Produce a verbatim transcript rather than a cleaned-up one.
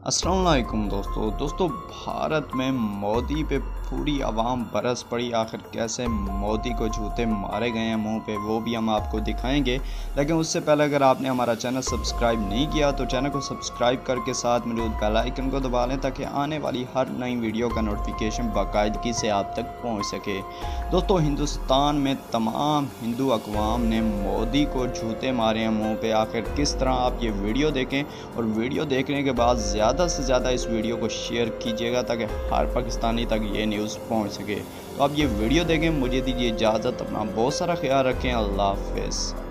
अस्सलाम वालेकुम दोस्तों दोस्तों भारत में मोदी पे पूरी आवाम बरस पड़ी। आखिर कैसे मोदी को जूते मारे गए हैं मुंह पे, वो भी हम आपको दिखाएंगे। लेकिन उससे पहले अगर आपने हमारा चैनल सब्सक्राइब नहीं किया तो चैनल को सब्सक्राइब करके साथ मौजूद बेल आइकन को दबा लें ताकि आने वाली हर नई वीडियो का नोटिफिकेशन बाकायदगी से आप तक पहुँच सके। दोस्तों हिंदुस्तान में तमाम हिंदू अकवाम ने मोदी को जूते मारे हैं मुँह पे। आखिर किस तरह, आप ये वीडियो देखें और वीडियो देखने के बाद ज़्यादा से ज़्यादा इस वीडियो को शेयर कीजिएगा ताकि हर पाकिस्तानी तक ये न्यूज़ पहुंच सके। तो आप ये वीडियो देखें। मुझे दीजिए इजाज़त, अपना बहुत सारा ख्याल रखें। अल्लाह हाफ़िज़।